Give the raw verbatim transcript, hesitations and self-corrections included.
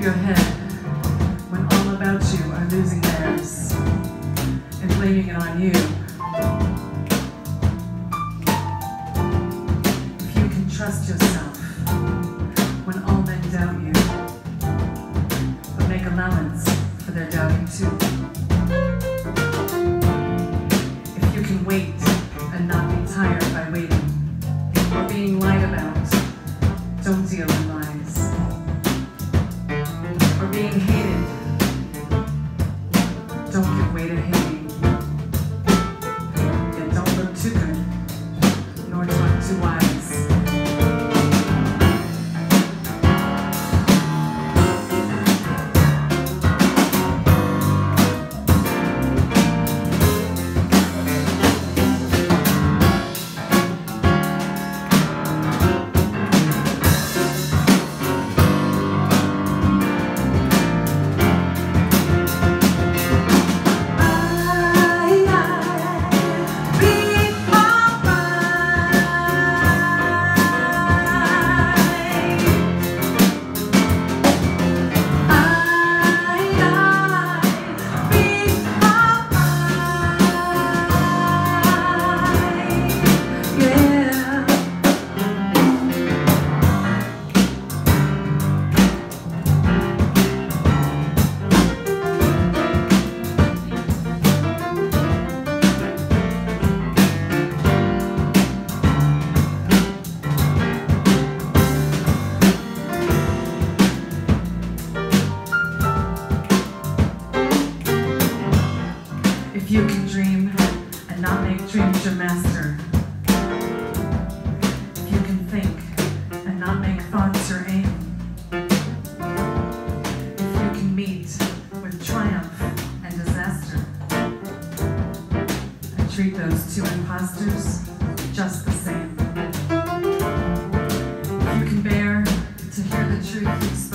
your head when all about you are losing theirs and blaming it on you. If you can trust yourself when all men doubt you, but make allowance for their doubting too. If you can wait and not be tired by waiting or being lied about, don't deal in lies. Or being hated, don't give way to hating. Yet don't look too good, nor talk too wise. If you can dream and not make dreams your master, if you can think and not make thoughts your aim, if you can meet with triumph and disaster, and treat those two imposters just the same, if you can bear to hear the truth you say,